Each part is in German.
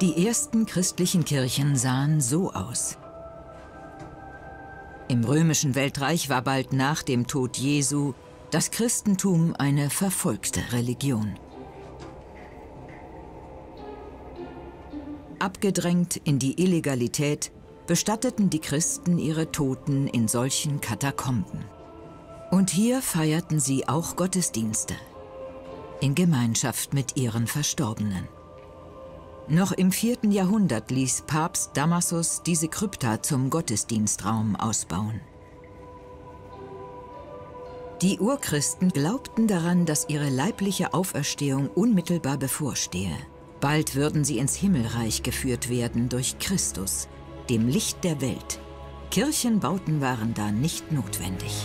Die ersten christlichen Kirchen sahen so aus. Im römischen Weltreich war bald nach dem Tod Jesu das Christentum eine verfolgte Religion. Abgedrängt in die Illegalität bestatteten die Christen ihre Toten in solchen Katakomben. Und hier feierten sie auch Gottesdienste in Gemeinschaft mit ihren Verstorbenen. Noch im 4. Jahrhundert ließ Papst Damasus diese Krypta zum Gottesdienstraum ausbauen. Die Urchristen glaubten daran, dass ihre leibliche Auferstehung unmittelbar bevorstehe. Bald würden sie ins Himmelreich geführt werden durch Christus, dem Licht der Welt. Kirchenbauten waren da nicht notwendig.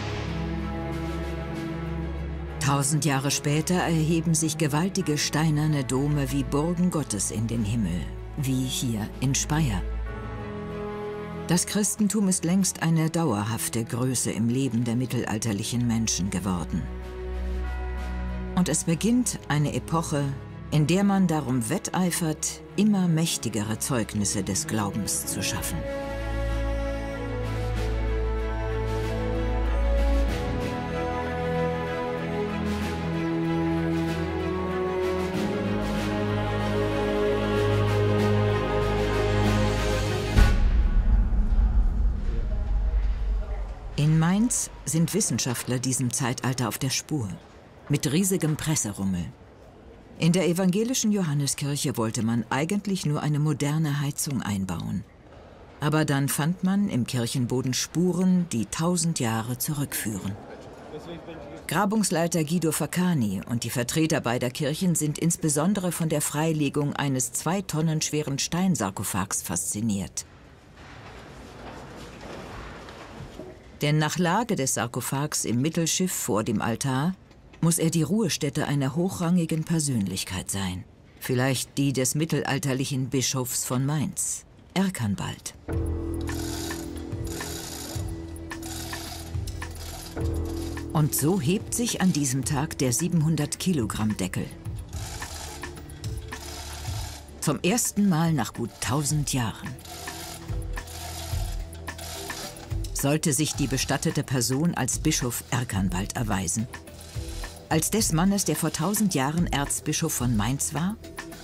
1000 Jahre später erheben sich gewaltige steinerne Dome wie Burgen Gottes in den Himmel, wie hier in Speyer. Das Christentum ist längst eine dauerhafte Größe im Leben der mittelalterlichen Menschen geworden. Und es beginnt eine Epoche, in der man darum wetteifert, immer mächtigere Zeugnisse des Glaubens zu schaffen. In Mainz sind Wissenschaftler diesem Zeitalter auf der Spur, mit riesigem Presserummel. In der evangelischen Johanneskirche wollte man eigentlich nur eine moderne Heizung einbauen. Aber dann fand man im Kirchenboden Spuren, die 1000 Jahre zurückführen. Grabungsleiter Guido Faccani und die Vertreter beider Kirchen sind insbesondere von der Freilegung eines 2 Tonnen schweren Steinsarkophags fasziniert. Denn nach Lage des Sarkophags im Mittelschiff vor dem Altar muss er die Ruhestätte einer hochrangigen Persönlichkeit sein. Vielleicht die des mittelalterlichen Bischofs von Mainz, Erkanbald. Und so hebt sich an diesem Tag der 700-Kilogramm-Deckel. Zum ersten Mal nach gut 1000 Jahren. Sollte sich die bestattete Person als Bischof Erkanbald erweisen. Als des Mannes, der vor 1000 Jahren Erzbischof von Mainz war?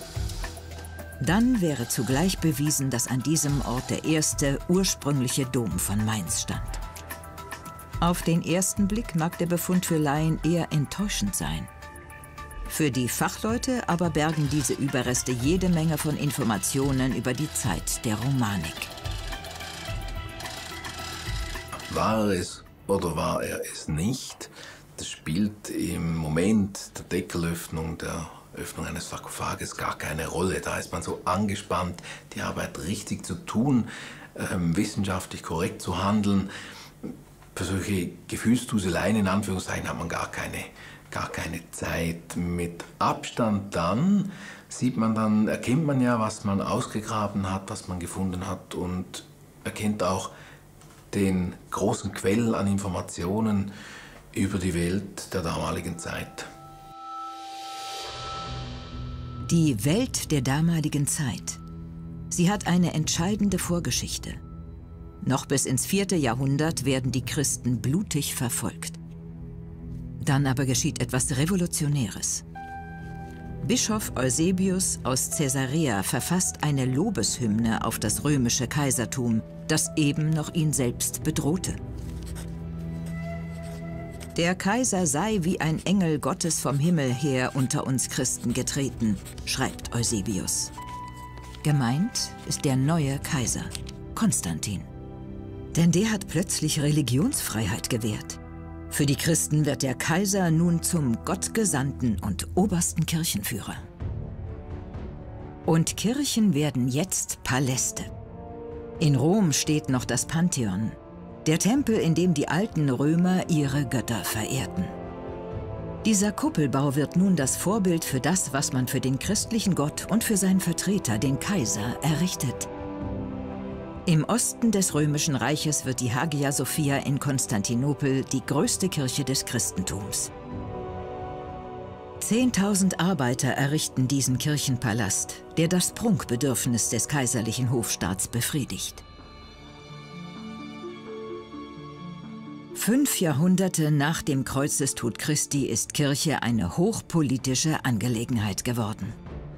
Dann wäre zugleich bewiesen, dass an diesem Ort der erste ursprüngliche Dom von Mainz stand. Auf den ersten Blick mag der Befund für Laien eher enttäuschend sein. Für die Fachleute aber bergen diese Überreste jede Menge von Informationen über die Zeit der Romanik. War er es oder war er es nicht? Das spielt im Moment der Deckelöffnung, der Öffnung eines Sarkophages gar keine Rolle. Da ist man so angespannt, die Arbeit richtig zu tun, wissenschaftlich korrekt zu handeln. Für solche Gefühlsduseleien in Anführungszeichen hat man gar keine Zeit. Mit Abstand dann erkennt man ja, was man ausgegraben hat, was man gefunden hat und erkennt auch den großen Quell an Informationen über die Welt der damaligen Zeit. Die Welt der damaligen Zeit. Sie hat eine entscheidende Vorgeschichte. Noch bis ins 4. Jahrhundert werden die Christen blutig verfolgt. Dann aber geschieht etwas Revolutionäres. Bischof Eusebius aus Caesarea verfasst eine Lobeshymne auf das römische Kaisertum, das eben noch ihn selbst bedrohte. Der Kaiser sei wie ein Engel Gottes vom Himmel her unter uns Christen getreten, schreibt Eusebius. Gemeint ist der neue Kaiser, Konstantin. Denn der hat plötzlich Religionsfreiheit gewährt. Für die Christen wird der Kaiser nun zum Gottgesandten und obersten Kirchenführer. Und Kirchen werden jetzt Paläste. In Rom steht noch das Pantheon, der Tempel, in dem die alten Römer ihre Götter verehrten. Dieser Kuppelbau wird nun das Vorbild für das, was man für den christlichen Gott und für seinen Vertreter, den Kaiser, errichtet. Im Osten des Römischen Reiches wird die Hagia Sophia in Konstantinopel die größte Kirche des Christentums. 10.000 Arbeiter errichten diesen Kirchenpalast, der das Prunkbedürfnis des kaiserlichen Hofstaats befriedigt. 5 Jahrhunderte nach dem Kreuzestod Christi ist Kirche eine hochpolitische Angelegenheit geworden.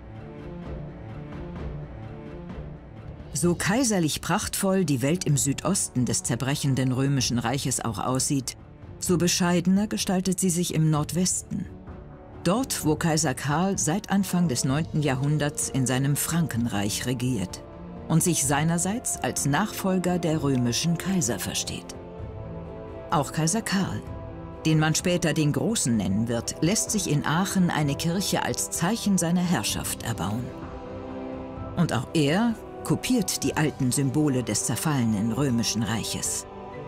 So kaiserlich prachtvoll die Welt im Südosten des zerbrechenden Römischen Reiches auch aussieht, so bescheidener gestaltet sie sich im Nordwesten. Dort, wo Kaiser Karl seit Anfang des 9. Jahrhunderts in seinem Frankenreich regiert und sich seinerseits als Nachfolger der römischen Kaiser versteht. Auch Kaiser Karl, den man später den Großen nennen wird, lässt sich in Aachen eine Kirche als Zeichen seiner Herrschaft erbauen. Und auch er kopiert die alten Symbole des zerfallenen Römischen Reiches.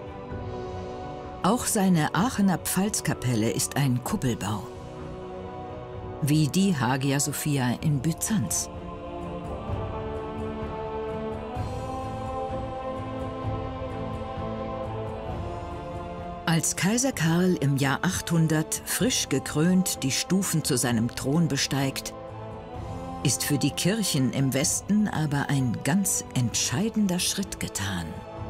Auch seine Aachener Pfalzkapelle ist ein Kuppelbau, wie die Hagia Sophia in Byzanz. Als Kaiser Karl im Jahr 800 frisch gekrönt die Stufen zu seinem Thron besteigt, ist für die Kirchen im Westen aber ein ganz entscheidender Schritt getan.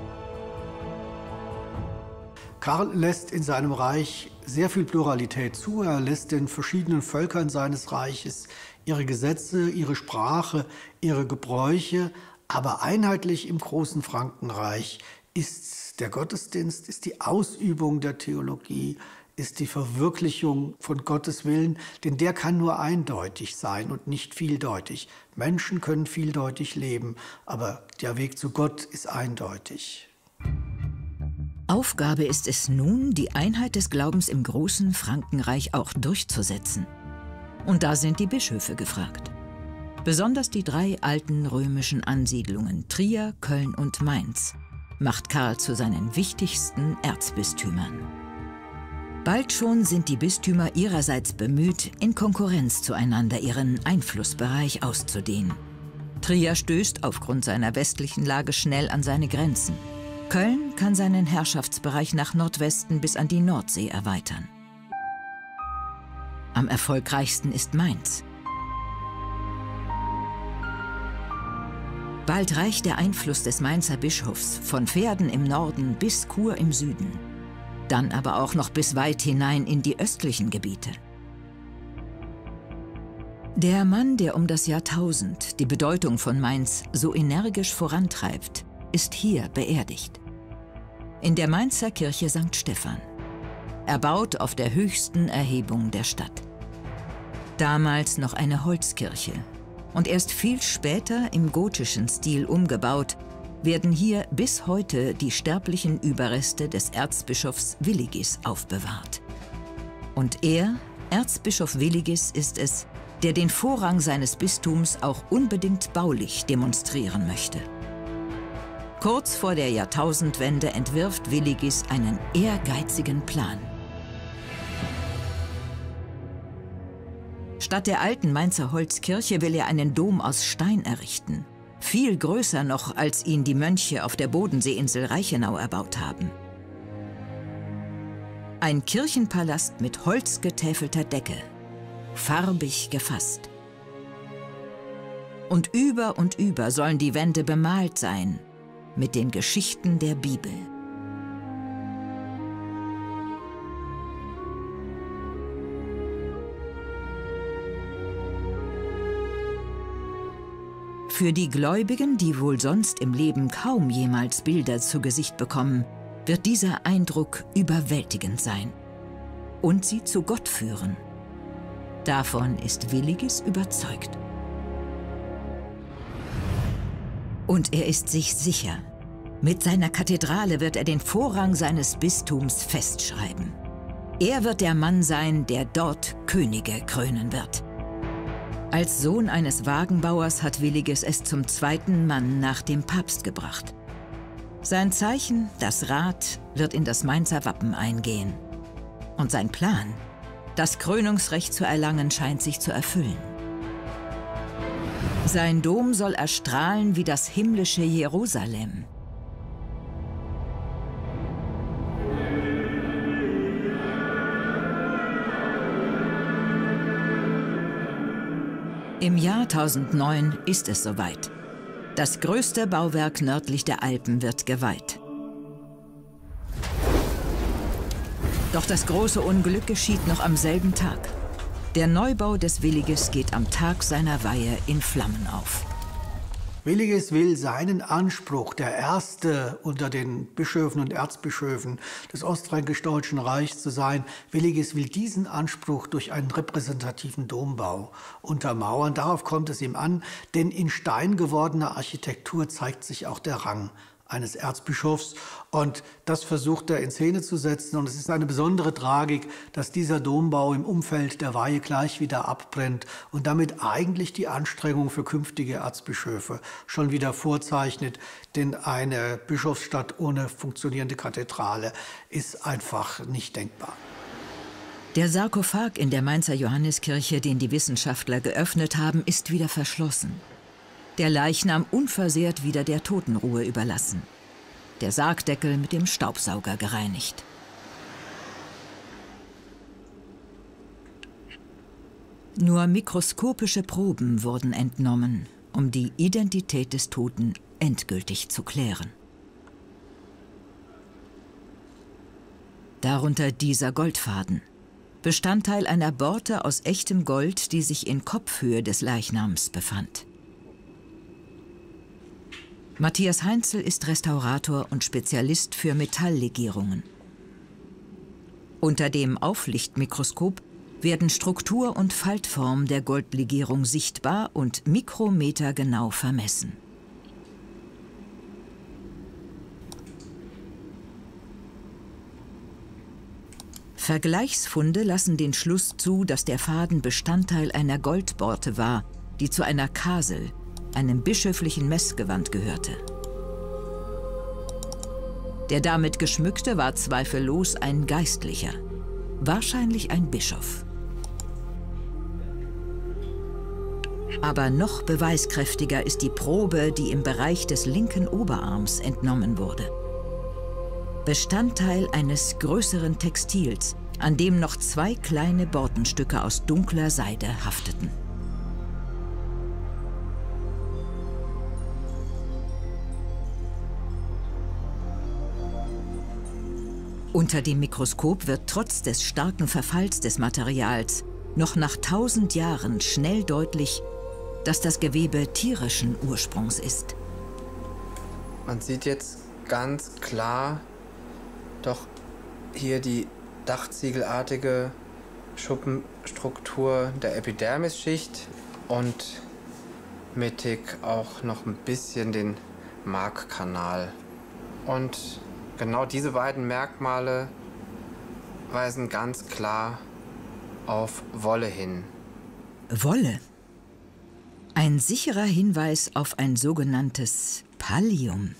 Karl lässt in seinem Reich sehr viel Pluralität zu. Er lässt den verschiedenen Völkern seines Reiches ihre Gesetze, ihre Sprache, ihre Gebräuche, aber einheitlich im großen Frankenreich ist der Gottesdienst, ist die Ausübung der Theologie, ist die Verwirklichung von Gottes Willen, denn der kann nur eindeutig sein und nicht vieldeutig. Menschen können vieldeutig leben, aber der Weg zu Gott ist eindeutig. Aufgabe ist es nun, die Einheit des Glaubens im großen Frankenreich auch durchzusetzen. Und da sind die Bischöfe gefragt. Besonders die 3 alten römischen Ansiedlungen Trier, Köln und Mainz macht Karl zu seinen wichtigsten Erzbistümern. Bald schon sind die Bistümer ihrerseits bemüht, in Konkurrenz zueinander ihren Einflussbereich auszudehnen. Trier stößt aufgrund seiner westlichen Lage schnell an seine Grenzen. Köln kann seinen Herrschaftsbereich nach Nordwesten bis an die Nordsee erweitern. Am erfolgreichsten ist Mainz. Bald reicht der Einfluss des Mainzer Bischofs von Verden im Norden bis Chur im Süden, dann aber auch noch bis weit hinein in die östlichen Gebiete. Der Mann, der um das Jahrtausend die Bedeutung von Mainz so energisch vorantreibt, ist hier beerdigt. In der Mainzer Kirche St. Stephan, erbaut auf der höchsten Erhebung der Stadt. Damals noch eine Holzkirche und erst viel später im gotischen Stil umgebaut, werden hier bis heute die sterblichen Überreste des Erzbischofs Willigis aufbewahrt. Und er, Erzbischof Willigis, ist es, der den Vorrang seines Bistums auch unbedingt baulich demonstrieren möchte. Kurz vor der Jahrtausendwende entwirft Willigis einen ehrgeizigen Plan. Statt der alten Mainzer Holzkirche will er einen Dom aus Stein errichten. Viel größer noch, als ihn die Mönche auf der Bodenseeinsel Reichenau erbaut haben. Ein Kirchenpalast mit holzgetäfelter Decke, farbig gefasst. Und über sollen die Wände bemalt sein mit den Geschichten der Bibel. Für die Gläubigen, die wohl sonst im Leben kaum jemals Bilder zu Gesicht bekommen, wird dieser Eindruck überwältigend sein und sie zu Gott führen. Davon ist Willigis überzeugt. Und er ist sich sicher, mit seiner Kathedrale wird er den Vorrang seines Bistums festschreiben. Er wird der Mann sein, der dort Könige krönen wird. Als Sohn eines Wagenbauers hat Willigis es zum 2. Mann nach dem Papst gebracht. Sein Zeichen, das Rad, wird in das Mainzer Wappen eingehen. Und sein Plan, das Krönungsrecht zu erlangen, scheint sich zu erfüllen. Sein Dom soll erstrahlen wie das himmlische Jerusalem. Im Jahr 1009 ist es soweit. Das größte Bauwerk nördlich der Alpen wird geweiht. Doch das große Unglück geschieht noch am selben Tag. Der Neubau des Williges geht am Tag seiner Weihe in Flammen auf. Williges will seinen Anspruch, der erste unter den Bischöfen und Erzbischöfen des Ostränkisch-Deutschen Reichs zu sein, Williges will diesen Anspruch durch einen repräsentativen Dombau untermauern. Darauf kommt es ihm an, denn in Stein gewordener Architektur zeigt sich auch der Rang eines Erzbischofs. Und das versucht er in Szene zu setzen. Und es ist eine besondere Tragik, dass dieser Dombau im Umfeld der Weihe gleich wieder abbrennt und damit eigentlich die Anstrengung für künftige Erzbischöfe schon wieder vorzeichnet. Denn eine Bischofsstadt ohne funktionierende Kathedrale ist einfach nicht denkbar. Der Sarkophag in der Mainzer Johanneskirche, den die Wissenschaftler geöffnet haben, ist wieder verschlossen. Der Leichnam unversehrt wieder der Totenruhe überlassen. Der Sargdeckel mit dem Staubsauger gereinigt. Nur mikroskopische Proben wurden entnommen, um die Identität des Toten endgültig zu klären. Darunter dieser Goldfaden, Bestandteil einer Borte aus echtem Gold, die sich in Kopfhöhe des Leichnams befand. Matthias Heinzel ist Restaurator und Spezialist für Metalllegierungen. Unter dem Auflichtmikroskop werden Struktur und Faltform der Goldlegierung sichtbar und mikrometergenau vermessen. Vergleichsfunde lassen den Schluss zu, dass der Faden Bestandteil einer Goldborte war, die zu einer Kasel, einem bischöflichen Messgewand, gehörte. Der damit geschmückte war zweifellos ein Geistlicher, wahrscheinlich ein Bischof. Aber noch beweiskräftiger ist die Probe, die im Bereich des linken Oberarms entnommen wurde. Bestandteil eines größeren Textils, an dem noch zwei kleine Bortenstücke aus dunkler Seide hafteten. Unter dem Mikroskop wird trotz des starken Verfalls des Materials noch nach 1000 Jahren schnell deutlich, dass das Gewebe tierischen Ursprungs ist. Man sieht jetzt ganz klar doch hier die dachziegelartige Schuppenstruktur der Epidermisschicht und mittig auch noch ein bisschen den Markkanal. Und genau diese beiden Merkmale weisen ganz klar auf Wolle hin. Wolle? Ein sicherer Hinweis auf ein sogenanntes Pallium.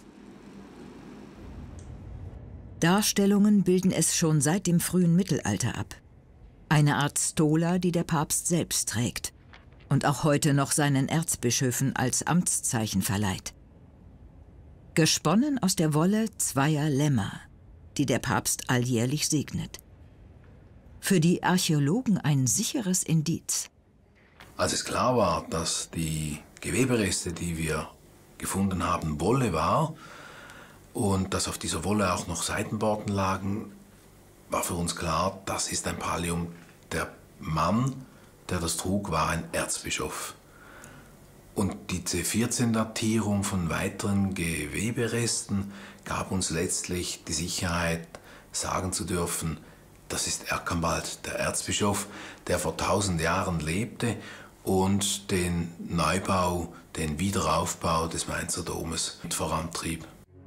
Darstellungen bilden es schon seit dem frühen Mittelalter ab. Eine Art Stola, die der Papst selbst trägt und auch heute noch seinen Erzbischöfen als Amtszeichen verleiht. Gesponnen aus der Wolle zweier Lämmer, die der Papst alljährlich segnet. Für die Archäologen ein sicheres Indiz. Als es klar war, dass die Gewebereste, die wir gefunden haben, Wolle war und dass auf dieser Wolle auch noch Seitenborten lagen, war für uns klar, das ist ein Pallium. Der Mann, der das trug, war ein Erzbischof. Und die C14-Datierung von weiteren Geweberesten gab uns letztlich die Sicherheit, sagen zu dürfen, das ist Erkenwald, der Erzbischof, der vor 1000 Jahren lebte und den Neubau, den Wiederaufbau des Mainzer Domes vorantrieb.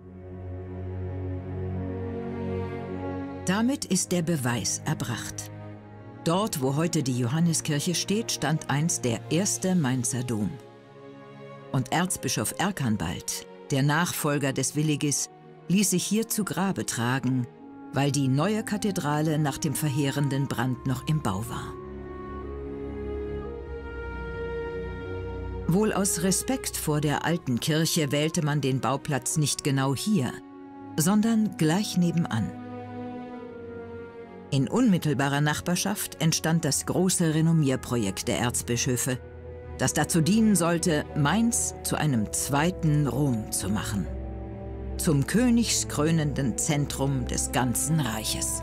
Damit ist der Beweis erbracht. Dort, wo heute die Johanneskirche steht, stand einst der erste Mainzer Dom. Und Erzbischof Erkenwald, der Nachfolger des Willigis, ließ sich hier zu Grabe tragen, weil die neue Kathedrale nach dem verheerenden Brand noch im Bau war. Wohl aus Respekt vor der alten Kirche wählte man den Bauplatz nicht genau hier, sondern gleich nebenan. In unmittelbarer Nachbarschaft entstand das große Renommierprojekt der Erzbischöfe, das dazu dienen sollte, Mainz zu einem zweiten Rom zu machen. Zum königskrönenden Zentrum des ganzen Reiches.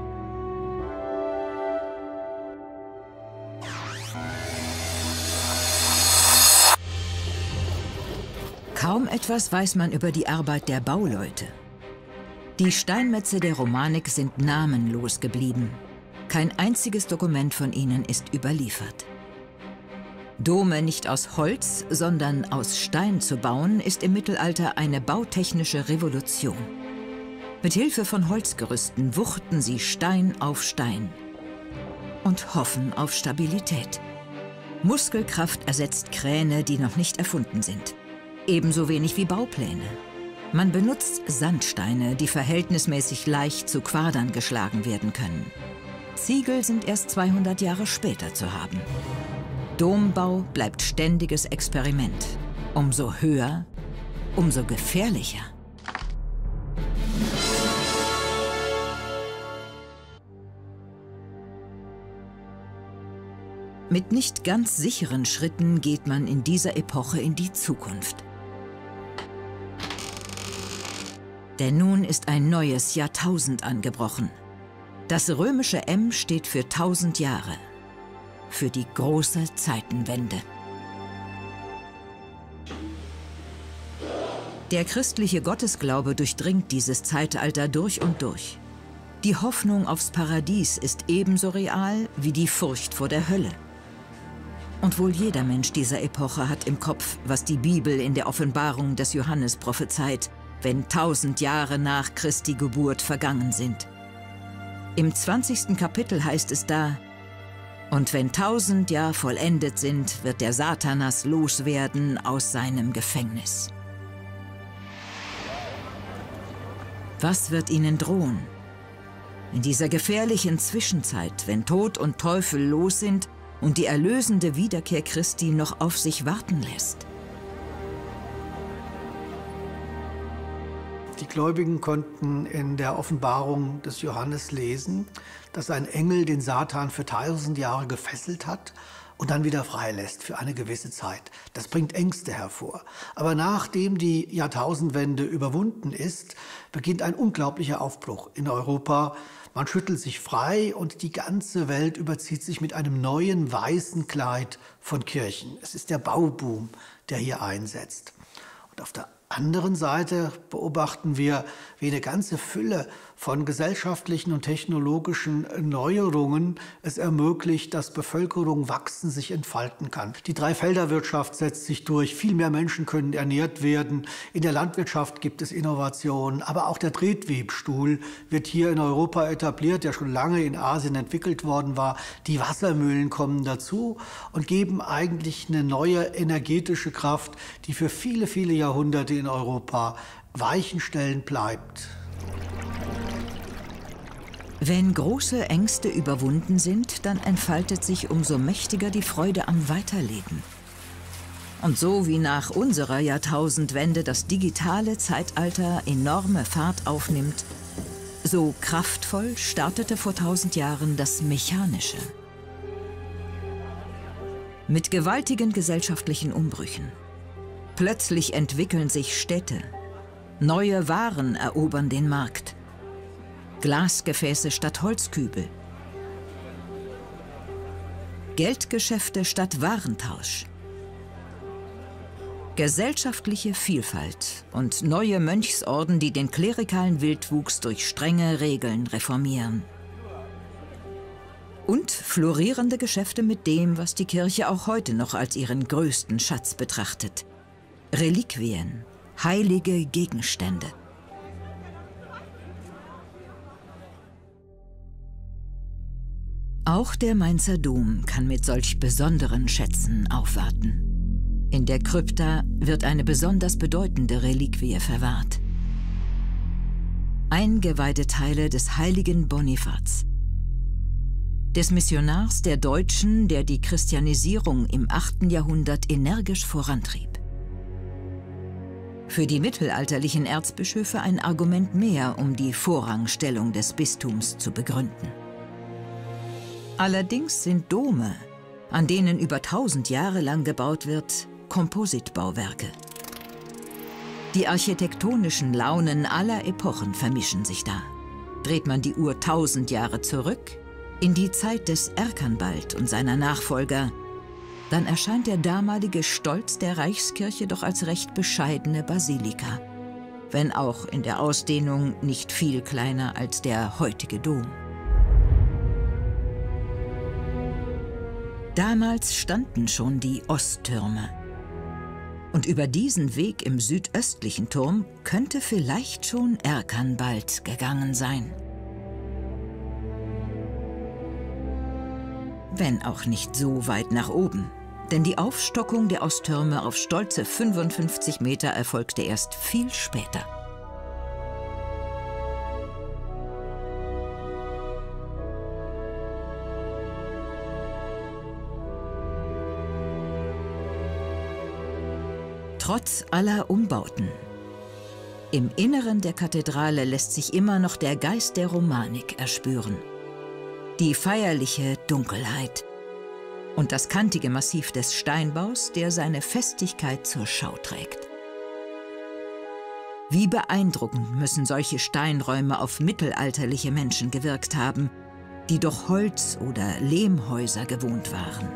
Kaum etwas weiß man über die Arbeit der Bauleute. Die Steinmetze der Romanik sind namenlos geblieben. Kein einziges Dokument von ihnen ist überliefert. Dome nicht aus Holz, sondern aus Stein zu bauen, ist im Mittelalter eine bautechnische Revolution. Mit Hilfe von Holzgerüsten wuchten sie Stein auf Stein und hoffen auf Stabilität. Muskelkraft ersetzt Kräne, die noch nicht erfunden sind. Ebenso wenig wie Baupläne. Man benutzt Sandsteine, die verhältnismäßig leicht zu Quadern geschlagen werden können. Ziegel sind erst 200 Jahre später zu haben. Dombau bleibt ständiges Experiment. Umso höher, umso gefährlicher. Mit nicht ganz sicheren Schritten geht man in dieser Epoche in die Zukunft. Denn nun ist ein neues Jahrtausend angebrochen. Das römische M steht für 1000 Jahre. Für die große Zeitenwende. Der christliche Gottesglaube durchdringt dieses Zeitalter durch und durch. Die Hoffnung aufs Paradies ist ebenso real wie die Furcht vor der Hölle. Und wohl jeder Mensch dieser Epoche hat im Kopf, was die Bibel in der Offenbarung des Johannes prophezeit, wenn 1000 Jahre nach Christi Geburt vergangen sind. Im 20. Kapitel heißt es da: Und wenn 1000 Jahre vollendet sind, wird der Satanas loswerden aus seinem Gefängnis. Was wird ihnen drohen? In dieser gefährlichen Zwischenzeit, wenn Tod und Teufel los sind und die erlösende Wiederkehr Christi noch auf sich warten lässt. Die Gläubigen konnten in der Offenbarung des Johannes lesen, dass ein Engel den Satan für 1000 Jahre gefesselt hat und dann wieder freilässt für eine gewisse Zeit. Das bringt Ängste hervor. Aber nachdem die Jahrtausendwende überwunden ist, beginnt ein unglaublicher Aufbruch in Europa. Man schüttelt sich frei und die ganze Welt überzieht sich mit einem neuen weißen Kleid von Kirchen. Es ist der Bauboom, der hier einsetzt. Und auf der anderen Seite beobachten wir, wie eine ganze Fülle von gesellschaftlichen und technologischen Neuerungen es ermöglicht, dass Bevölkerung wachsen, sich entfalten kann. Die Dreifelderwirtschaft setzt sich durch, viel mehr Menschen können ernährt werden. In der Landwirtschaft gibt es Innovationen, aber auch der Tretwebstuhl wird hier in Europa etabliert, der schon lange in Asien entwickelt worden war. Die Wassermühlen kommen dazu und geben eigentlich eine neue energetische Kraft, die für viele, viele Jahrhunderte in Europa Weichenstellen bleibt. Wenn große Ängste überwunden sind, dann entfaltet sich umso mächtiger die Freude am Weiterleben. Und so wie nach unserer Jahrtausendwende das digitale Zeitalter enorme Fahrt aufnimmt, so kraftvoll startete vor 1000 Jahren das Mechanische. Mit gewaltigen gesellschaftlichen Umbrüchen. Plötzlich entwickeln sich Städte. Neue Waren erobern den Markt. Glasgefäße statt Holzkübel. Geldgeschäfte statt Warentausch. Gesellschaftliche Vielfalt und neue Mönchsorden, die den klerikalen Wildwuchs durch strenge Regeln reformieren. Und florierende Geschäfte mit dem, was die Kirche auch heute noch als ihren größten Schatz betrachtet. Reliquien, heilige Gegenstände. Auch der Mainzer Dom kann mit solch besonderen Schätzen aufwarten. In der Krypta wird eine besonders bedeutende Reliquie verwahrt. Eingeweihte Teile des heiligen Bonifaz, des Missionars der Deutschen, der die Christianisierung im 8. Jahrhundert energisch vorantrieb. Für die mittelalterlichen Erzbischöfe ein Argument mehr, um die Vorrangstellung des Bistums zu begründen. Allerdings sind Dome an denen über 1000 Jahre lang gebaut wird, Kompositbauwerke. Die architektonischen Launen aller Epochen vermischen sich da. Dreht man die Uhr 1000 Jahre zurück, in die Zeit des Erkanbald und seiner Nachfolger, dann erscheint der damalige Stolz der Reichskirche doch als recht bescheidene Basilika, wenn auch in der Ausdehnung nicht viel kleiner als der heutige Dom. Damals standen schon die Osttürme. Und über diesen Weg im südöstlichen Turm könnte vielleicht schon Erkanbald gegangen sein. Wenn auch nicht so weit nach oben. Denn die Aufstockung der Osttürme auf stolze 55 Meter erfolgte erst viel später. Trotz aller Umbauten. Im Inneren der Kathedrale lässt sich immer noch der Geist der Romanik erspüren. Die feierliche Dunkelheit und das kantige Massiv des Steinbaus, der seine Festigkeit zur Schau trägt. Wie beeindruckend müssen solche Steinräume auf mittelalterliche Menschen gewirkt haben, die durch Holz- oder Lehmhäuser gewohnt waren.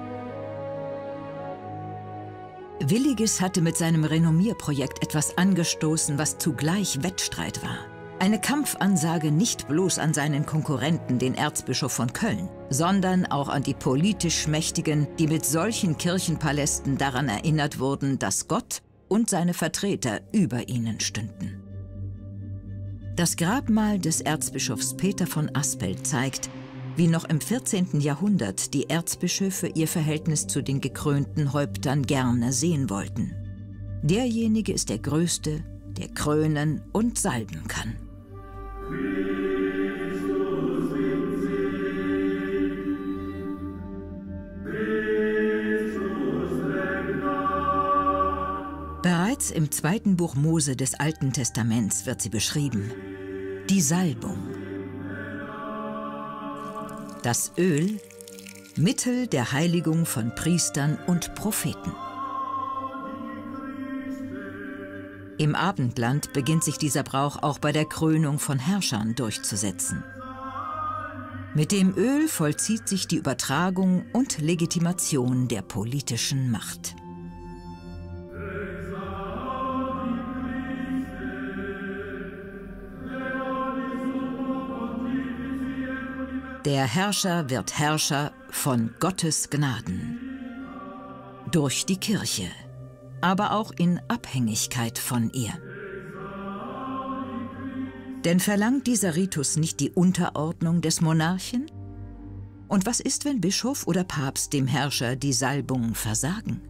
Willigis hatte mit seinem Renommierprojekt etwas angestoßen, was zugleich Wettstreit war. Eine Kampfansage nicht bloß an seinen Konkurrenten, den Erzbischof von Köln, sondern auch an die politisch Mächtigen, die mit solchen Kirchenpalästen daran erinnert wurden, dass Gott und seine Vertreter über ihnen stünden. Das Grabmal des Erzbischofs Peter von Aspelt zeigt, wie noch im 14. Jahrhundert die Erzbischöfe ihr Verhältnis zu den gekrönten Häuptern gerne sehen wollten. Derjenige ist der Größte, der krönen und salben kann. Bereits im 2. Buch Mose des Alten Testaments wird sie beschrieben. Die Salbung. Das Öl, Mittel der Heiligung von Priestern und Propheten. Im Abendland beginnt sich dieser Brauch auch bei der Krönung von Herrschern durchzusetzen. Mit dem Öl vollzieht sich die Übertragung und Legitimation der politischen Macht. Der Herrscher wird Herrscher von Gottes Gnaden. Durch die Kirche, aber auch in Abhängigkeit von ihr. Denn verlangt dieser Ritus nicht die Unterordnung des Monarchen? Und was ist, wenn Bischof oder Papst dem Herrscher die Salbung versagen?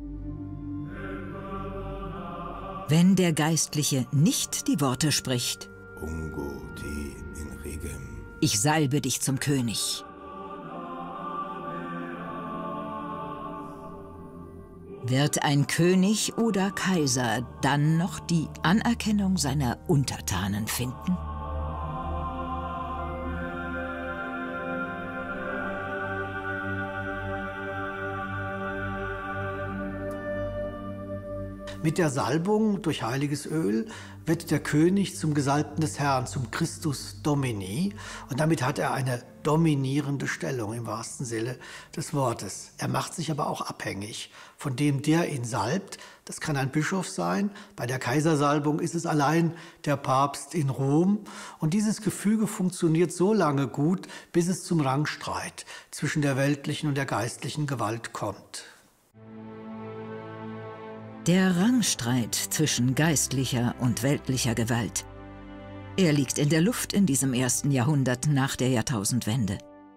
Wenn der Geistliche nicht die Worte spricht: Ungo te in regem. Ich salbe dich zum König. Wird ein König oder Kaiser dann noch die Anerkennung seiner Untertanen finden? Mit der Salbung durch heiliges Öl wird der König zum Gesalbten des Herrn, zum Christus Domini. Und damit hat er eine dominierende Stellung im wahrsten Sinne des Wortes. Er macht sich aber auch abhängig von dem, der ihn salbt. Das kann ein Bischof sein. Bei der Kaisersalbung ist es allein der Papst in Rom. Und dieses Gefüge funktioniert so lange gut, bis es zum Rangstreit zwischen der weltlichen und der geistlichen Gewalt kommt. Der Rangstreit zwischen geistlicher und weltlicher Gewalt. Er liegt in der Luft in diesem 1. Jahrhundert nach der Jahrtausendwende.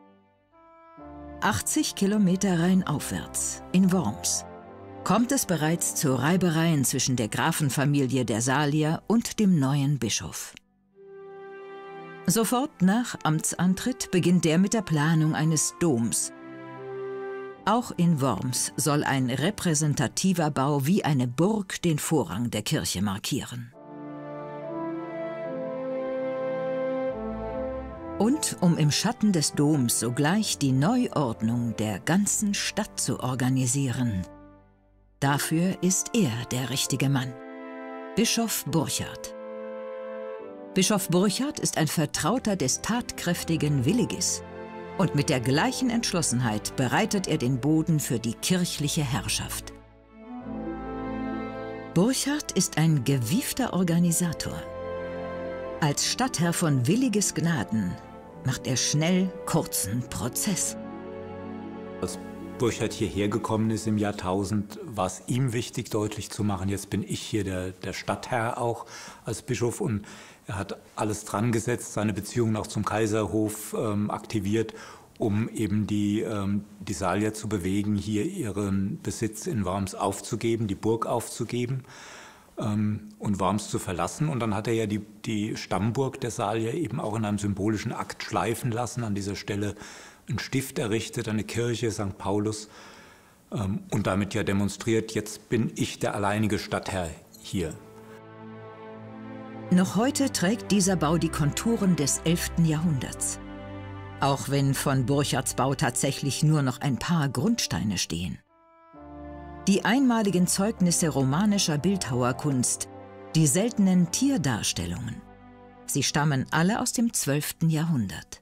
80 Kilometer rheinaufwärts, in Worms, kommt es bereits zu Reibereien zwischen der Grafenfamilie der Salier und dem neuen Bischof. Sofort nach Amtsantritt beginnt der mit der Planung eines Doms. Auch in Worms soll ein repräsentativer Bau wie eine Burg den Vorrang der Kirche markieren. Und um im Schatten des Doms sogleich die Neuordnung der ganzen Stadt zu organisieren. Dafür ist er der richtige Mann. Bischof Burchard. Bischof Burchard ist ein Vertrauter des tatkräftigen Willigis. Und mit der gleichen Entschlossenheit bereitet er den Boden für die kirchliche Herrschaft. Burchard ist ein gewiefter Organisator. Als Stadtherr von Williges Gnaden macht er schnell kurzen Prozess. Als Burchard hierher gekommen ist im Jahr 1000, war es ihm wichtig, deutlich zu machen, jetzt bin ich hier der Stadtherr auch als Bischof, und er hat alles dran gesetzt, seine Beziehungen auch zum Kaiserhof aktiviert, um eben die Salier zu bewegen, hier ihren Besitz in Worms aufzugeben, die Burg aufzugeben und Worms zu verlassen. Und dann hat er ja die Stammburg der Salier eben auch in einem symbolischen Akt schleifen lassen, an dieser Stelle ein Stift errichtet, eine Kirche, St. Paulus, und damit ja demonstriert, jetzt bin ich der alleinige Stadtherr hier. Noch heute trägt dieser Bau die Konturen des 11. Jahrhunderts. Auch wenn von Burchards Bau tatsächlich nur noch ein paar Grundsteine stehen. Die einmaligen Zeugnisse romanischer Bildhauerkunst, die seltenen Tierdarstellungen, sie stammen alle aus dem 12. Jahrhundert.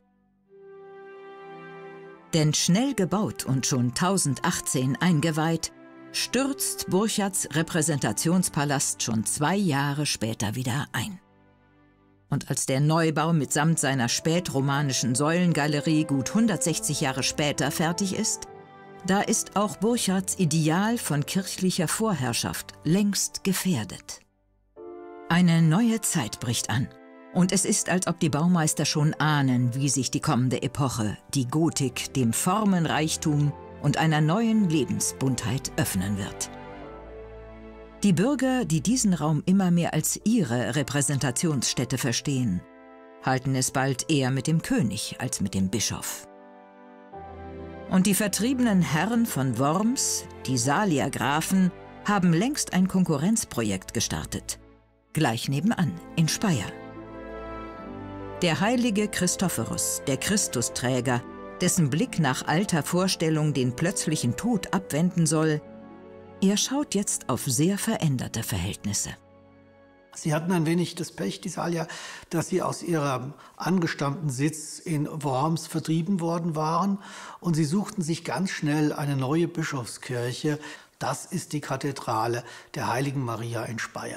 Denn schnell gebaut und schon 1018 eingeweiht, stürzt Burchards Repräsentationspalast schon 2 Jahre später wieder ein. Und als der Neubau mitsamt seiner spätromanischen Säulengalerie gut 160 Jahre später fertig ist, da ist auch Burchards Ideal von kirchlicher Vorherrschaft längst gefährdet. Eine neue Zeit bricht an. Und es ist, als ob die Baumeister schon ahnen, wie sich die kommende Epoche, die Gotik, dem Formenreichtum und einer neuen Lebensbuntheit öffnen wird. Die Bürger, die diesen Raum immer mehr als ihre Repräsentationsstätte verstehen, halten es bald eher mit dem König als mit dem Bischof. Und die vertriebenen Herren von Worms, die Saliergrafen, haben längst ein Konkurrenzprojekt gestartet. Gleich nebenan, in Speyer. Der heilige Christophorus, der Christusträger, dessen Blick nach alter Vorstellung den plötzlichen Tod abwenden soll, er schaut jetzt auf sehr veränderte Verhältnisse. Sie hatten ein wenig das Pech, die Salier, dass sie aus ihrem angestammten Sitz in Worms vertrieben worden waren. Und sie suchten sich ganz schnell eine neue Bischofskirche. Das ist die Kathedrale der Heiligen Maria in Speyer.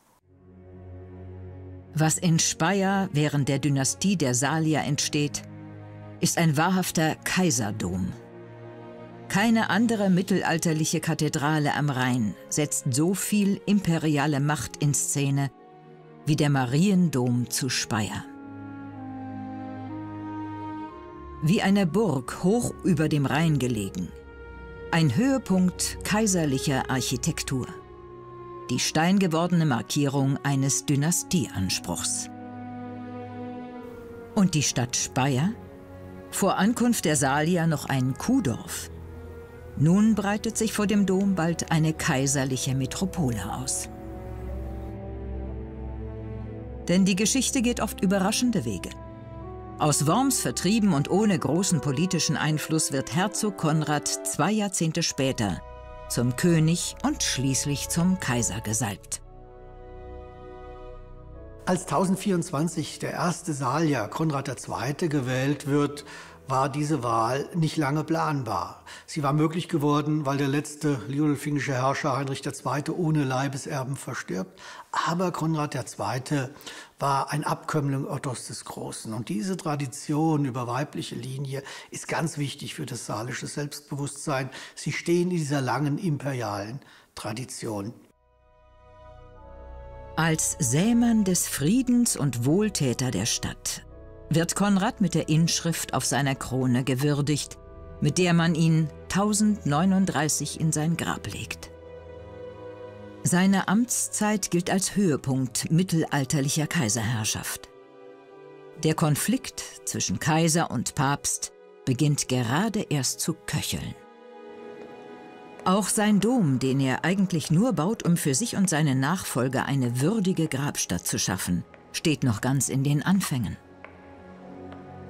Was in Speyer während der Dynastie der Salier entsteht, ist ein wahrhafter Kaiserdom. Keine andere mittelalterliche Kathedrale am Rhein setzt so viel imperiale Macht in Szene wie der Mariendom zu Speyer. Wie eine Burg hoch über dem Rhein gelegen, ein Höhepunkt kaiserlicher Architektur. Die steingewordene Markierung eines Dynastieanspruchs. Und die Stadt Speyer? Vor Ankunft der Salier noch ein Kuhdorf. Nun breitet sich vor dem Dom bald eine kaiserliche Metropole aus. Denn die Geschichte geht oft überraschende Wege. Aus Worms vertrieben und ohne großen politischen Einfluss wird Herzog Konrad 2 Jahrzehnte später zum König und schließlich zum Kaiser gesalbt. Als 1024 der erste Salier, Konrad II., gewählt wird, war diese Wahl nicht lange planbar. Sie war möglich geworden, weil der letzte liudolfingische Herrscher Heinrich II. Ohne Leibeserben verstirbt. Aber Konrad II. War ein Abkömmling Ottos des Großen. Und diese Tradition über weibliche Linie ist ganz wichtig für das salische Selbstbewusstsein. Sie stehen in dieser langen imperialen Tradition. Als Sämann des Friedens und Wohltäter der Stadt wird Konrad mit der Inschrift auf seiner Krone gewürdigt, mit der man ihn 1039 in sein Grab legt. Seine Amtszeit gilt als Höhepunkt mittelalterlicher Kaiserherrschaft. Der Konflikt zwischen Kaiser und Papst beginnt gerade erst zu köcheln. Auch sein Dom, den er eigentlich nur baut, um für sich und seine Nachfolger eine würdige Grabstatt zu schaffen, steht noch ganz in den Anfängen.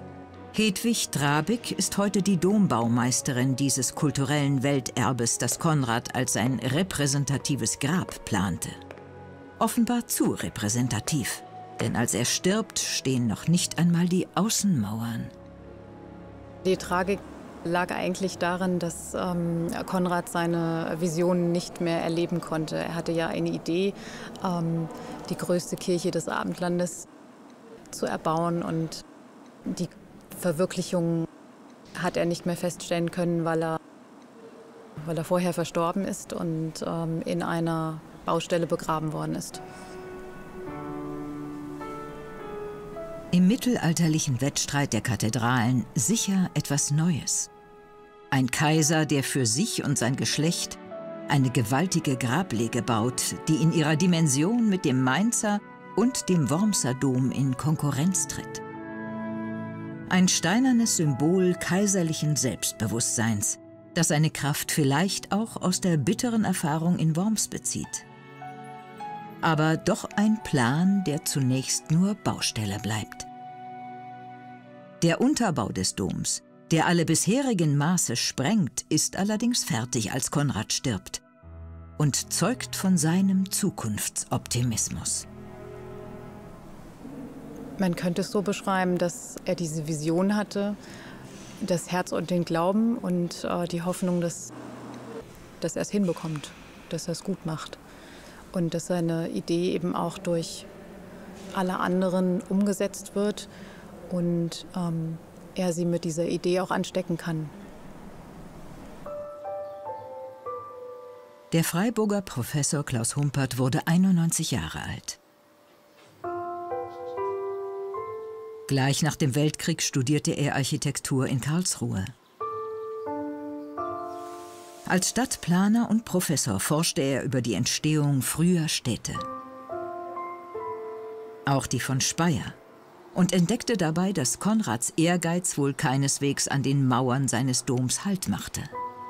Hedwig Drabig ist heute die Dombaumeisterin dieses kulturellen Welterbes, das Konrad als sein repräsentatives Grab plante. Offenbar zu repräsentativ, denn als er stirbt, stehen noch nicht einmal die Außenmauern. Die Tragik lag eigentlich darin, dass Konrad seine Visionen nicht mehr erleben konnte. Er hatte ja eine Idee, die größte Kirche des Abendlandes zu erbauen, und die Verwirklichung hat er nicht mehr feststellen können, weil er vorher verstorben ist und in einer Baustelle begraben worden ist. Im mittelalterlichen Wettstreit der Kathedralen sicher etwas Neues. Ein Kaiser, der für sich und sein Geschlecht eine gewaltige Grablege baut, die in ihrer Dimension mit dem Mainzer und dem Wormser Dom in Konkurrenz tritt. Ein steinernes Symbol kaiserlichen Selbstbewusstseins, das seine Kraft vielleicht auch aus der bitteren Erfahrung in Worms bezieht. Aber doch ein Plan, der zunächst nur Baustelle bleibt. Der Unterbau des Doms, der alle bisherigen Maße sprengt, ist allerdings fertig, als Konrad stirbt, und zeugt von seinem Zukunftsoptimismus. Man könnte es so beschreiben, dass er diese Vision hatte, das Herz und den Glauben und die Hoffnung, dass er es hinbekommt, dass er es gut macht. Und dass seine Idee eben auch durch alle anderen umgesetzt wird und er sie mit dieser Idee auch anstecken kann. Der Freiburger Professor Klaus Humpert wurde 91 Jahre alt. Gleich nach dem Weltkrieg studierte er Architektur in Karlsruhe. Als Stadtplaner und Professor forschte er über die Entstehung früher Städte, auch die von Speyer, und entdeckte dabei, dass Konrads Ehrgeiz wohl keineswegs an den Mauern seines Doms Halt machte.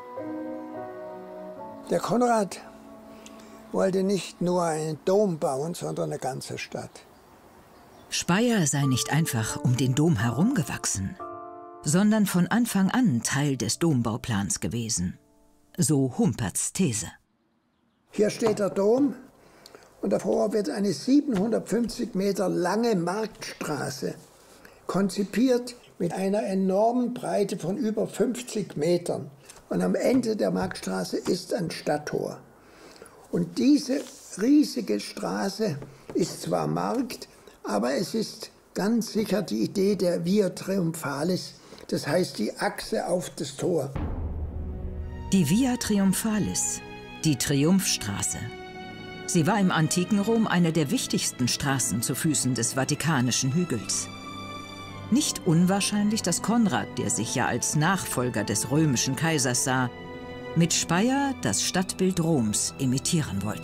Der Konrad wollte nicht nur einen Dom bauen, sondern eine ganze Stadt. Speyer sei nicht einfach um den Dom herumgewachsen, sondern von Anfang an Teil des Dombauplans gewesen. So Humperts These. Hier steht der Dom und davor wird eine 750 Meter lange Marktstraße konzipiert mit einer enormen Breite von über 50 Metern. Und am Ende der Marktstraße ist ein Stadttor. Und diese riesige Straße ist zwar Markt, aber es ist ganz sicher die Idee der Via Triumphalis, das heißt die Achse auf das Tor. Die Via Triumphalis, die Triumphstraße. Sie war im antiken Rom eine der wichtigsten Straßen zu Füßen des Vatikanischen Hügels. Nicht unwahrscheinlich, dass Konrad, der sich ja als Nachfolger des römischen Kaisers sah, mit Speyer das Stadtbild Roms imitieren wollte.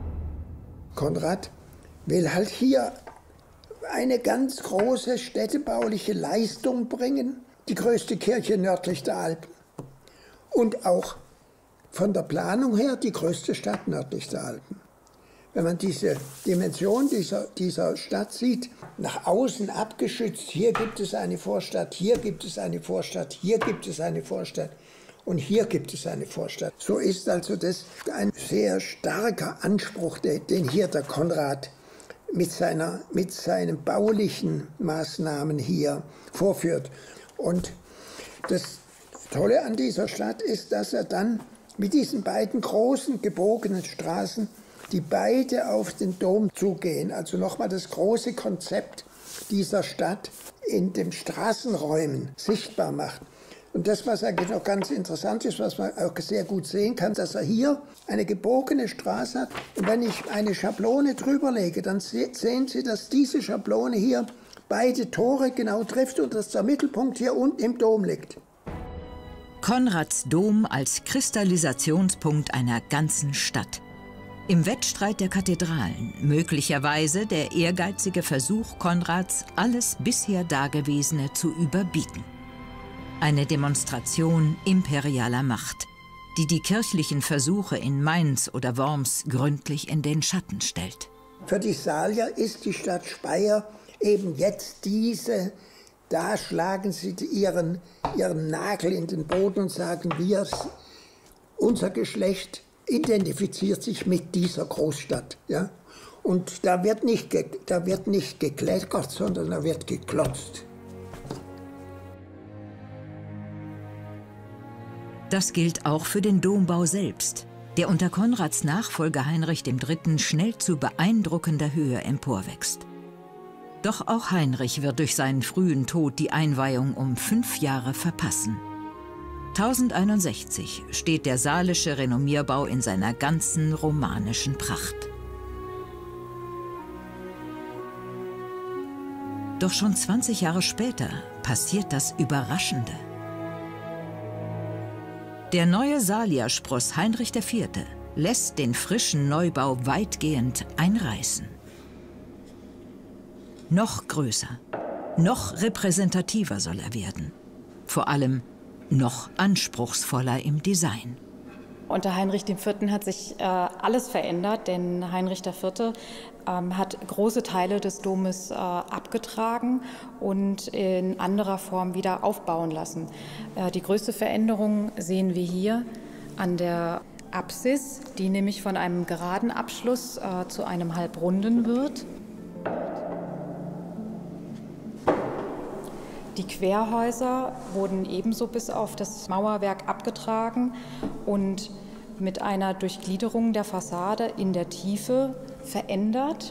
Konrad will halt hier eine ganz große städtebauliche Leistung bringen, die größte Kirche nördlich der Alpen. Und auch von der Planung her die größte Stadt nördlich der Alpen. Wenn man diese Dimension dieser Stadt sieht, nach außen abgeschützt, hier gibt es eine Vorstadt, hier gibt es eine Vorstadt, hier gibt es eine Vorstadt und hier gibt es eine Vorstadt. So ist also das ein sehr starker Anspruch, den hier der Konrad mit seinen baulichen Maßnahmen hier vorführt. Und das Tolle an dieser Stadt ist, dass er dann mit diesen beiden großen gebogenen Straßen, die beide auf den Dom zugehen, also nochmal das große Konzept dieser Stadt in den Straßenräumen sichtbar macht. Und das, was eigentlich noch ganz interessant ist, was man auch sehr gut sehen kann, dass er hier eine gebogene Straße hat. Und wenn ich eine Schablone drüber lege, dann sehen Sie, dass diese Schablone hier beide Tore genau trifft und dass der Mittelpunkt hier unten im Dom liegt. Konrads Dom als Kristallisationspunkt einer ganzen Stadt. Im Wettstreit der Kathedralen möglicherweise der ehrgeizige Versuch Konrads, alles bisher Dagewesene zu überbieten. Eine Demonstration imperialer Macht, die die kirchlichen Versuche in Mainz oder Worms gründlich in den Schatten stellt. Für die Salier ist die Stadt Speyer eben jetzt diese Da schlagen sie ihren Nagel in den Boden und sagen, unser Geschlecht identifiziert sich mit dieser Großstadt. Ja? Und da wird nicht gekleckert, sondern da wird geklotzt. Das gilt auch für den Dombau selbst, der unter Konrads Nachfolger Heinrich III. Schnell zu beeindruckender Höhe emporwächst. Doch auch Heinrich wird durch seinen frühen Tod die Einweihung um 5 Jahre verpassen. 1061 steht der saalische Renommierbau in seiner ganzen romanischen Pracht. Doch schon 20 Jahre später passiert das Überraschende. Der neue Salierspross Heinrich IV. Lässt den frischen Neubau weitgehend einreißen. Noch größer, noch repräsentativer soll er werden. Vor allem noch anspruchsvoller im Design. Unter Heinrich IV. Hat sich alles verändert, denn Heinrich IV. Hat große Teile des Domes abgetragen und in anderer Form wieder aufbauen lassen. Die größte Veränderung sehen wir hier an der Apsis, die nämlich von einem geraden Abschluss zu einem halbrunden wird. Die Querhäuser wurden ebenso bis auf das Mauerwerk abgetragen und mit einer Durchgliederung der Fassade in der Tiefe verändert.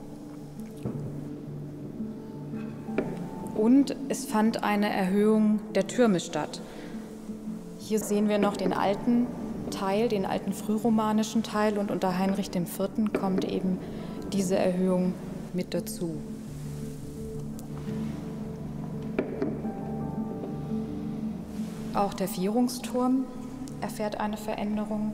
Und es fand eine Erhöhung der Türme statt. Hier sehen wir noch den alten Teil, den alten frühromanischen Teil, und unter Heinrich IV. Kommt eben diese Erhöhung mit dazu. Auch der Vierungsturm erfährt eine Veränderung,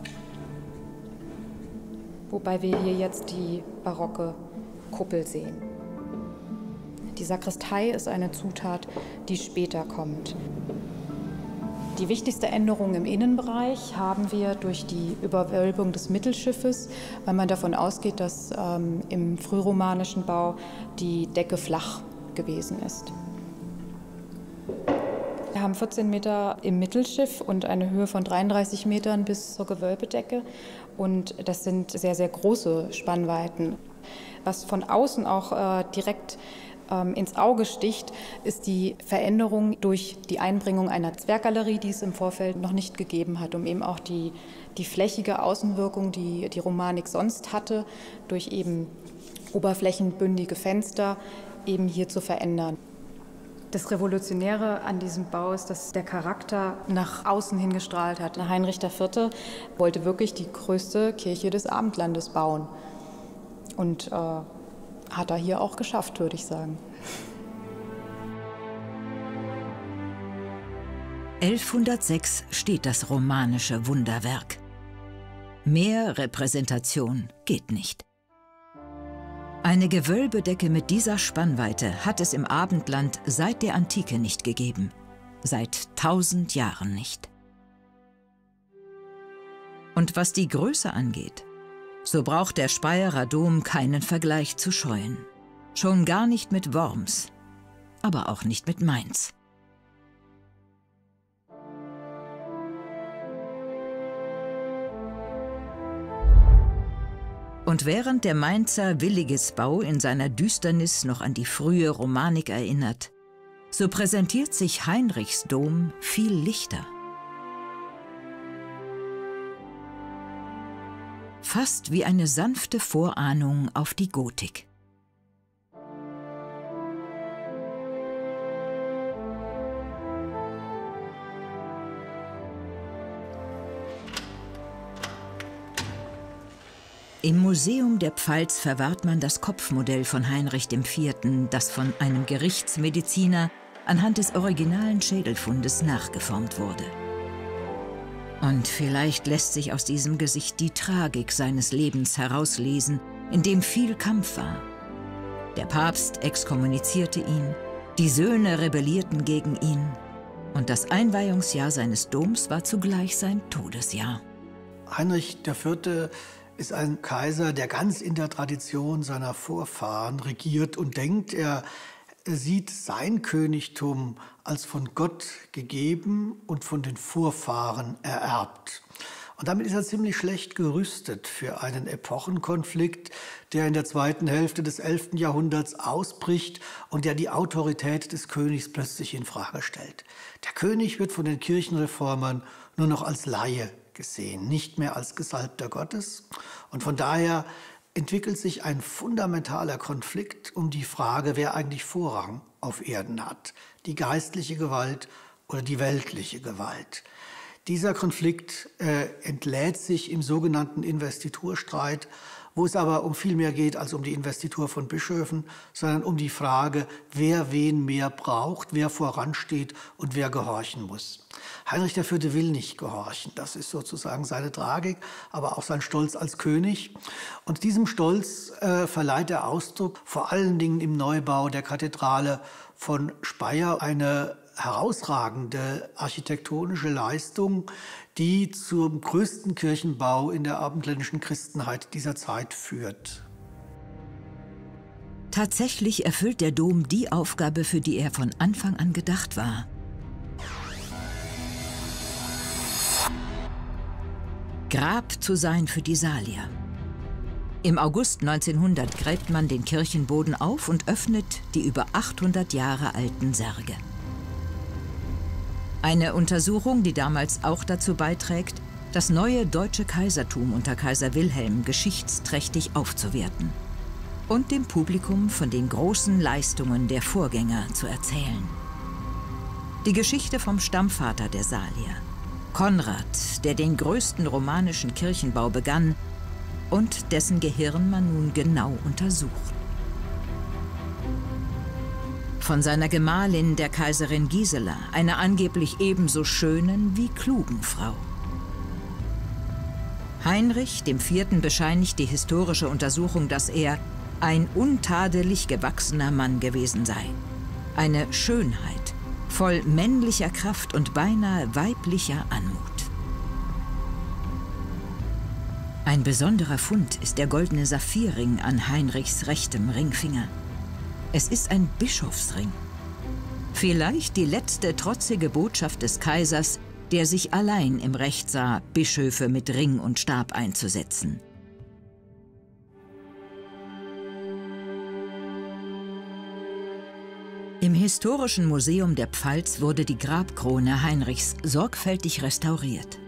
wobei wir hier jetzt die barocke Kuppel sehen. Die Sakristei ist eine Zutat, die später kommt. Die wichtigste Änderung im Innenbereich haben wir durch die Überwölbung des Mittelschiffes, weil man davon ausgeht, dass im frühromanischen Bau die Decke flach gewesen ist. Wir haben 14 Meter im Mittelschiff und eine Höhe von 33 Metern bis zur Gewölbedecke. Und das sind sehr, sehr große Spannweiten. Was von außen auch direkt ins Auge sticht, ist die Veränderung durch die Einbringung einer Zwerggalerie, die es im Vorfeld noch nicht gegeben hat, um eben auch die flächige Außenwirkung, die die Romanik sonst hatte, durch eben oberflächenbündige Fenster eben hier zu verändern. Das Revolutionäre an diesem Bau ist, dass der Charakter nach außen hin gestrahlt hat. Heinrich IV. Wollte wirklich die größte Kirche des Abendlandes bauen. Und hat er hier auch geschafft, würde ich sagen. 1106 steht das romanische Wunderwerk. Mehr Repräsentation geht nicht. Eine Gewölbedecke mit dieser Spannweite hat es im Abendland seit der Antike nicht gegeben. Seit 1000 Jahren nicht. Und was die Größe angeht, so braucht der Speyerer Dom keinen Vergleich zu scheuen. Schon gar nicht mit Worms, aber auch nicht mit Mainz. Und während der Mainzer Willigesbau in seiner Düsternis noch an die frühe Romanik erinnert, so präsentiert sich Heinrichs Dom viel lichter. Fast wie eine sanfte Vorahnung auf die Gotik. Im Museum der Pfalz verwahrt man das Kopfmodell von Heinrich IV., das von einem Gerichtsmediziner anhand des originalen Schädelfundes nachgeformt wurde. Und vielleicht lässt sich aus diesem Gesicht die Tragik seines Lebens herauslesen, in dem viel Kampf war. Der Papst exkommunizierte ihn, die Söhne rebellierten gegen ihn und das Einweihungsjahr seines Doms war zugleich sein Todesjahr. Heinrich IV. Ist ein Kaiser, der ganz in der Tradition seiner Vorfahren regiert und denkt. Er sieht sein Königtum als von Gott gegeben und von den Vorfahren ererbt. Und damit ist er ziemlich schlecht gerüstet für einen Epochenkonflikt, der in der zweiten Hälfte des 11. Jahrhunderts ausbricht und der die Autorität des Königs plötzlich in Frage stellt. Der König wird von den Kirchenreformern nur noch als Laie gesehen, nicht mehr als Gesalbter Gottes. Und von daher entwickelt sich ein fundamentaler Konflikt um die Frage, wer eigentlich Vorrang auf Erden hat, die geistliche Gewalt oder die weltliche Gewalt. Dieser Konflikt entlädt sich im sogenannten Investiturstreit, wo es aber um viel mehr geht als um die Investitur von Bischöfen, sondern um die Frage, wer wen mehr braucht, wer voransteht und wer gehorchen muss. Heinrich IV. Will nicht gehorchen, das ist sozusagen seine Tragik, aber auch sein Stolz als König. Und diesem Stolz verleiht er Ausdruck, vor allen Dingen im Neubau der Kathedrale von Speyer, eine herausragende architektonische Leistung, die zum größten Kirchenbau in der abendländischen Christenheit dieser Zeit führt. Tatsächlich erfüllt der Dom die Aufgabe, für die er von Anfang an gedacht war. Grab zu sein für die Salier. Im August 1900 gräbt man den Kirchenboden auf und öffnet die über 800 Jahre alten Särge. Eine Untersuchung, die damals auch dazu beiträgt, das neue deutsche Kaisertum unter Kaiser Wilhelm geschichtsträchtig aufzuwerten und dem Publikum von den großen Leistungen der Vorgänger zu erzählen. Die Geschichte vom Stammvater der Salier, Konrad, der den größten romanischen Kirchenbau begann und dessen Gehirn man nun genau untersucht. Von seiner Gemahlin, der Kaiserin Gisela, einer angeblich ebenso schönen wie klugen Frau. Heinrich IV. Bescheinigt die historische Untersuchung, dass er ein untadelig gewachsener Mann gewesen sei. Eine Schönheit, voll männlicher Kraft und beinahe weiblicher Anmut. Ein besonderer Fund ist der goldene Saphirring an Heinrichs rechtem Ringfinger. Es ist ein Bischofsring. Vielleicht die letzte trotzige Botschaft des Kaisers, der sich allein im Recht sah, Bischöfe mit Ring und Stab einzusetzen. Im Historischen Museum der Pfalz wurde die Grabkrone Heinrichs sorgfältig restauriert.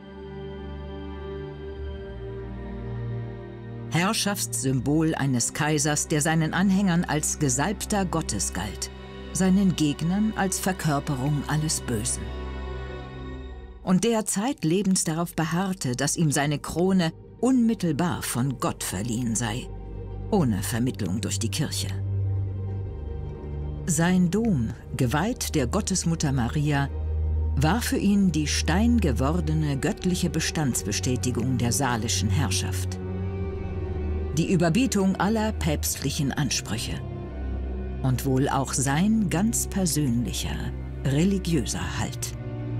Herrschaftssymbol eines Kaisers, der seinen Anhängern als Gesalbter Gottes galt, seinen Gegnern als Verkörperung alles Bösen. Und der zeitlebens darauf beharrte, dass ihm seine Krone unmittelbar von Gott verliehen sei, ohne Vermittlung durch die Kirche. Sein Dom, geweiht der Gottesmutter Maria, war für ihn die steingewordene göttliche Bestandsbestätigung der salischen Herrschaft. Die Überbietung aller päpstlichen Ansprüche und wohl auch sein ganz persönlicher, religiöser Halt.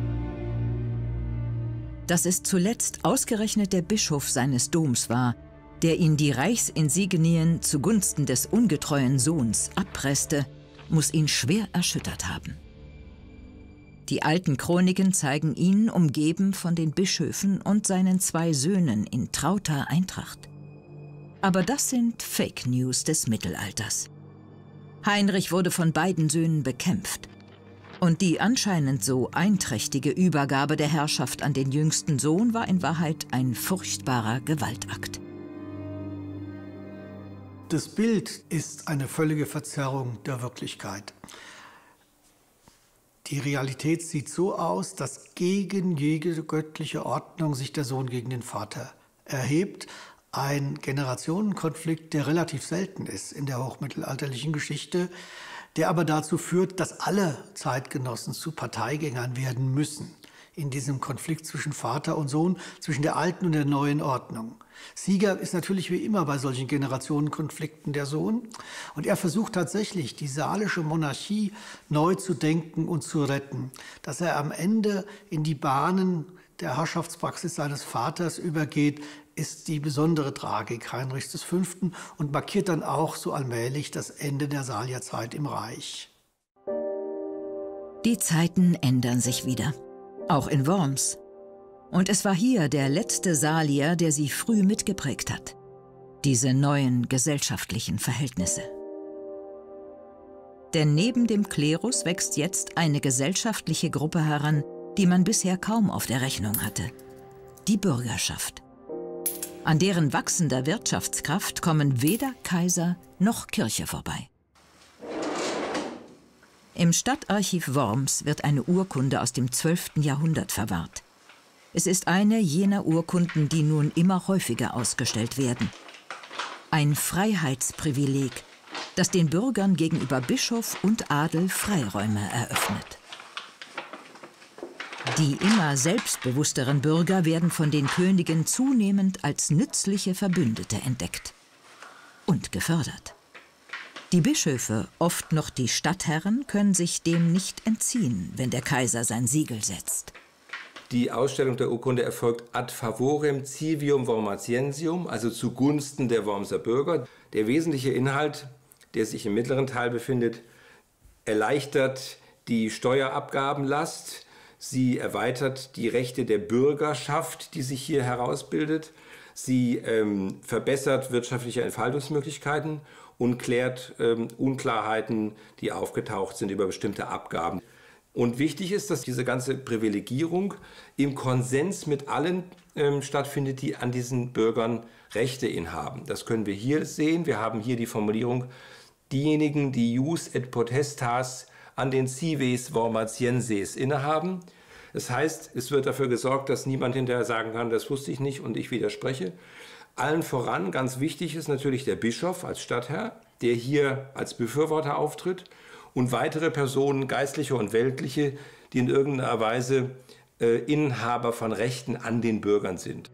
Dass es zuletzt ausgerechnet der Bischof seines Doms war, der ihn die Reichsinsignien zugunsten des ungetreuen Sohns abpresste, muss ihn schwer erschüttert haben. Die alten Chroniken zeigen ihn umgeben von den Bischöfen und seinen 2 Söhnen in trauter Eintracht. Aber das sind Fake News des Mittelalters. Heinrich wurde von beiden Söhnen bekämpft. Und die anscheinend so einträchtige Übergabe der Herrschaft an den jüngsten Sohn war in Wahrheit ein furchtbarer Gewaltakt. Das Bild ist eine völlige Verzerrung der Wirklichkeit. Die Realität sieht so aus, dass gegen jede göttliche Ordnung sich der Sohn gegen den Vater erhebt. Ein Generationenkonflikt, der relativ selten ist in der hochmittelalterlichen Geschichte, der aber dazu führt, dass alle Zeitgenossen zu Parteigängern werden müssen in diesem Konflikt zwischen Vater und Sohn, zwischen der alten und der neuen Ordnung. Sieger ist natürlich wie immer bei solchen Generationenkonflikten der Sohn. Und er versucht tatsächlich, die salische Monarchie neu zu denken und zu retten, dass er am Ende in die Bahnen der Herrschaftspraxis seines Vaters übergeht, ist die besondere Tragik Heinrichs V. und markiert dann auch so allmählich das Ende der Salierzeit im Reich. Die Zeiten ändern sich wieder, auch in Worms. Und es war hier der letzte Salier, der sie früh mitgeprägt hat. Diese neuen gesellschaftlichen Verhältnisse. Denn neben dem Klerus wächst jetzt eine gesellschaftliche Gruppe heran, die man bisher kaum auf der Rechnung hatte. Die Bürgerschaft. An deren wachsender Wirtschaftskraft kommen weder Kaiser noch Kirche vorbei. Im Stadtarchiv Worms wird eine Urkunde aus dem 12. Jahrhundert verwahrt. Es ist eine jener Urkunden, die nun immer häufiger ausgestellt werden. Ein Freiheitsprivileg, das den Bürgern gegenüber Bischof und Adel Freiräume eröffnet. Die immer selbstbewussteren Bürger werden von den Königen zunehmend als nützliche Verbündete entdeckt und gefördert. Die Bischöfe, oft noch die Stadtherren, können sich dem nicht entziehen, wenn der Kaiser sein Siegel setzt. Die Ausstellung der Urkunde erfolgt ad favorem civium wormatiensium, also zugunsten der Wormser Bürger. Der wesentliche Inhalt, der sich im mittleren Teil befindet, erleichtert die Steuerabgabenlast. Sie erweitert die Rechte der Bürgerschaft, die sich hier herausbildet. Sie verbessert wirtschaftliche Entfaltungsmöglichkeiten und klärt Unklarheiten, die aufgetaucht sind über bestimmte Abgaben. Und wichtig ist, dass diese ganze Privilegierung im Konsens mit allen stattfindet, die an diesen Bürgern Rechte innehaben. Das können wir hier sehen. Wir haben hier die Formulierung, diejenigen, die jus et potestas an den cives wormatienses innehaben. Das heißt, es wird dafür gesorgt, dass niemand hinterher sagen kann, das wusste ich nicht und ich widerspreche. Allen voran, ganz wichtig ist natürlich der Bischof als Stadtherr, der hier als Befürworter auftritt. Und weitere Personen, Geistliche und Weltliche, die in irgendeiner Weise Inhaber von Rechten an den Bürgern sind.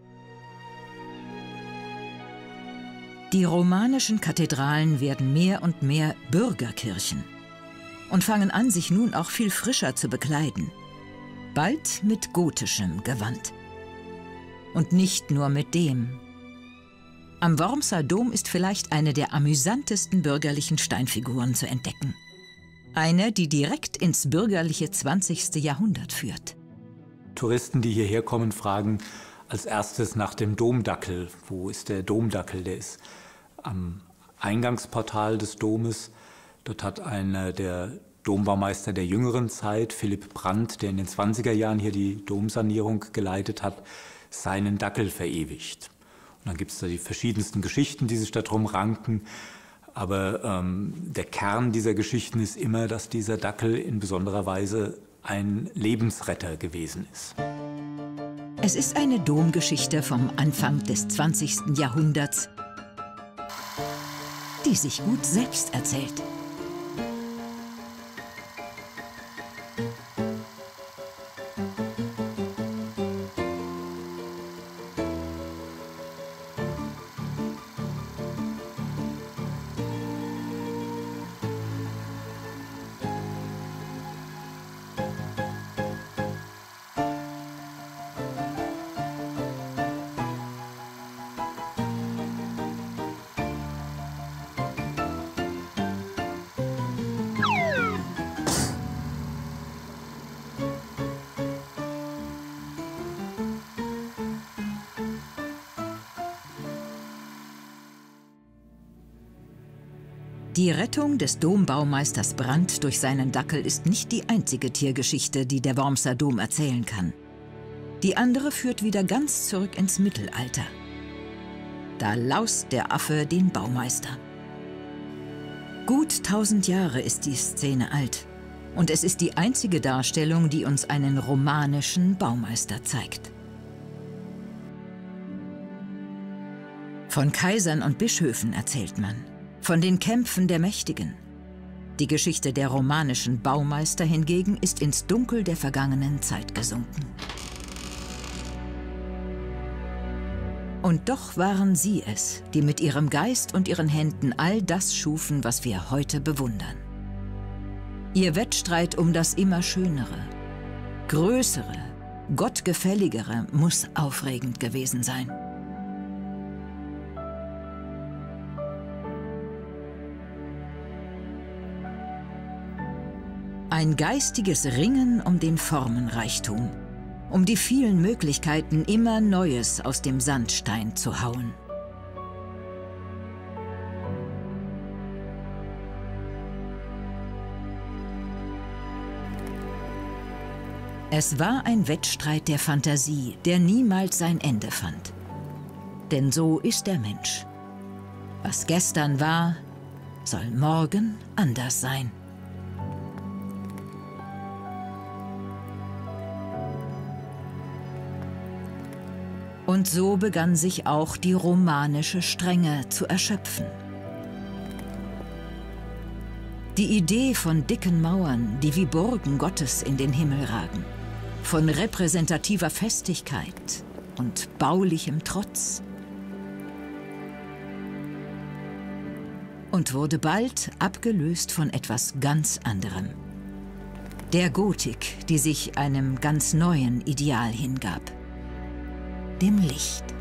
Die romanischen Kathedralen werden mehr und mehr Bürgerkirchen und fangen an, sich nun auch viel frischer zu bekleiden. Bald mit gotischem Gewand. Und nicht nur mit dem. Am Wormser Dom ist vielleicht eine der amüsantesten bürgerlichen Steinfiguren zu entdecken. Eine, die direkt ins bürgerliche 20. Jahrhundert führt. Touristen, die hierher kommen, fragen als erstes nach dem Domdackel. Wo ist der Domdackel? Der ist am Eingangsportal des Domes. Dort hat einer der Dombaumeister der jüngeren Zeit, Philipp Brandt, der in den 20er Jahren hier die Domsanierung geleitet hat, seinen Dackel verewigt. Und dann gibt es da die verschiedensten Geschichten, die sich darum ranken. Aber der Kern dieser Geschichten ist immer, dass dieser Dackel in besonderer Weise ein Lebensretter gewesen ist. Es ist eine Domgeschichte vom Anfang des 20. Jahrhunderts, die sich gut selbst erzählt. Die Rettung des Dombaumeisters Brandt durch seinen Dackel ist nicht die einzige Tiergeschichte, die der Wormser Dom erzählen kann. Die andere führt wieder ganz zurück ins Mittelalter. Da laust der Affe den Baumeister. Gut 1000 Jahre ist die Szene alt. Und es ist die einzige Darstellung, die uns einen romanischen Baumeister zeigt. Von Kaisern und Bischöfen erzählt man. Von den Kämpfen der Mächtigen. Die Geschichte der romanischen Baumeister hingegen ist ins Dunkel der vergangenen Zeit gesunken. Und doch waren sie es, die mit ihrem Geist und ihren Händen all das schufen, was wir heute bewundern. Ihr Wettstreit um das immer Schönere, Größere, Gottgefälligere muss aufregend gewesen sein. Ein geistiges Ringen um den Formenreichtum, um die vielen Möglichkeiten, immer Neues aus dem Sandstein zu hauen. Es war ein Wettstreit der Fantasie, der niemals sein Ende fand. Denn so ist der Mensch. Was gestern war, soll morgen anders sein. Und so begann sich auch die romanische Strenge zu erschöpfen. Die Idee von dicken Mauern, die wie Burgen Gottes in den Himmel ragen, von repräsentativer Festigkeit und baulichem Trotz. Und wurde bald abgelöst von etwas ganz anderem. Der Gotik, die sich einem ganz neuen Ideal hingab. Dem Licht.